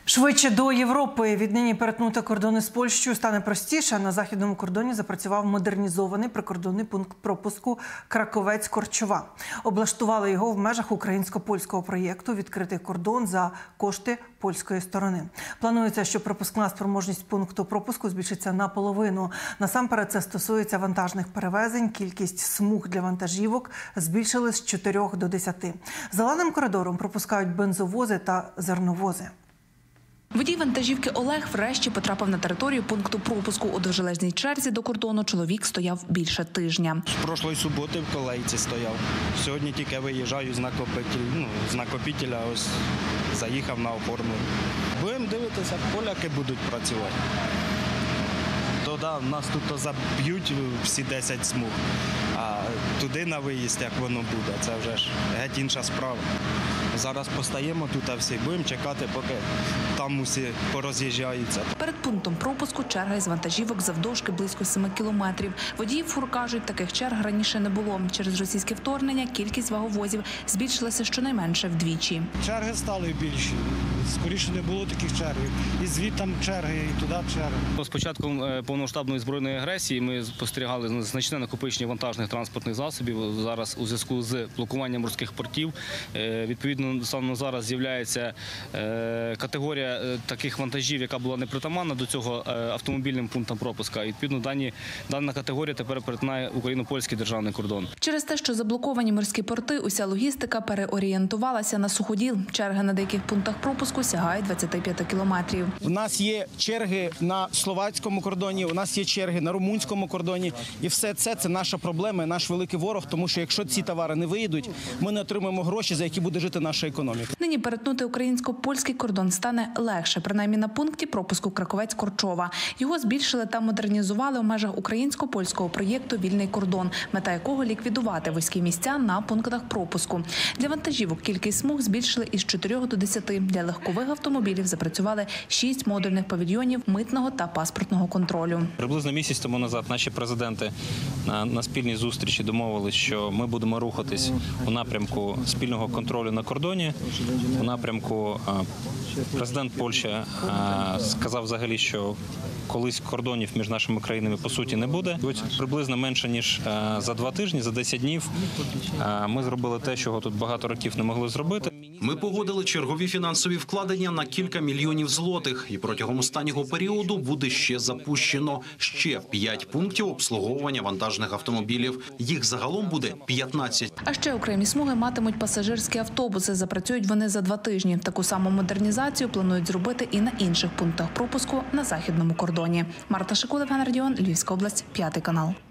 Швидше до Європи. Віднині перетнути кордони з Польщею стане простіше. На західному кордоні запрацював модернізований прикордонний пункт пропуску Краковець-Корчова. Облаштували його в межах українсько-польського проєкту «Відкритий кордон» за кошти польської сторони. Планується, що пропускна спроможність пункту пропуску збільшиться наполовину. Насамперед це стосується вантажних перевезень. Кількість смуг для вантажівок збільшили з 4 до 10. Зеленим коридором пропускають бензовози та зерновози. Водій вантажівки Олег врешті потрапив на територію пункту пропуску. У довжелезній черзі до кордону чоловік стояв більше тижня. З прошлої суботи в колейці стояв. Сьогодні тільки виїжджаю з накопителя, ось заїхав на оформлення. Будемо дивитися, поляки будуть працювати. Нас тут заб'ють всі 10 смуг, а туди на виїзд, як воно буде, це вже ж геть інша справа. Зараз постаємо тут, а всі будемо чекати, поки там усі пороз'їжджаються. Перед пунктом пропуску черга із вантажівок завдовжки близько 7 кілометрів. Водії фур кажуть, таких черг раніше не було. Через російське вторгнення кількість ваговозів збільшилася щонайменше вдвічі. Черги стали більші. Скоріше не було таких черг. І звідти черги, і туди черги. З початком повномасштабної збройної агресії ми спостерігали значне накопичення вантажних транспортних засобів. Зараз у зв'язку з блокуванням морських портів, відповідно, саме на зараз з'являється категорія таких вантажів, яка була непритаманна до цього автомобільним пунктам пропуска. І, відповідно, дана категорія тепер перетинає україно-польський державний кордон. Через те, що заблоковані морські порти, уся логістика переорієнтувалася на суходіл. Черги на деяких пунктах пропуску сягають 25 кілометрів. У нас є черги на словацькому кордоні, у нас є черги на румунському кордоні. І все це наша проблема, наш великий ворог, тому що якщо ці товари не виїдуть, ми не отримаємо гроші, за які буде жити наша економіка. Нині перетнути українсько-польський кордон стане легше, принаймні на пункті пропуску Краковець-Корчова. Його збільшили та модернізували у межах українсько-польського проєкту «Вільний кордон», мета якого – ліквідувати вузькі місця на пунктах пропуску. Для вантажівок кількість смуг збільшили із 4 до 10. Для легкових автомобілів запрацювали 6 модульних павільйонів митного та паспортного контролю. Приблизно місяць тому назад наші президенти на спільній зустрічі домовились, що ми будемо рухатись у напрямку спільного контролю на кордоні. У напрямку президент Польщі сказав взагалі, що колись кордонів між нашими країнами по суті не буде. Приблизно менше ніж за 2 тижні, за 10 днів ми зробили те, чого тут багато років не могли зробити. Ми погодили чергові фінансові вкладення на кілька мільйонів злотих. І протягом останнього періоду буде ще запущено 5 пунктів обслуговування вантажних автомобілів. Їх загалом буде 15. А ще окремі смуги матимуть пасажирські автобуси. Запрацюють вони за 2 тижні. Таку саму модернізацію планують зробити і на інших пунктах пропуску на західному кордоні. Марта Шикулев, Євген Радіон, Львівська область, 5 канал.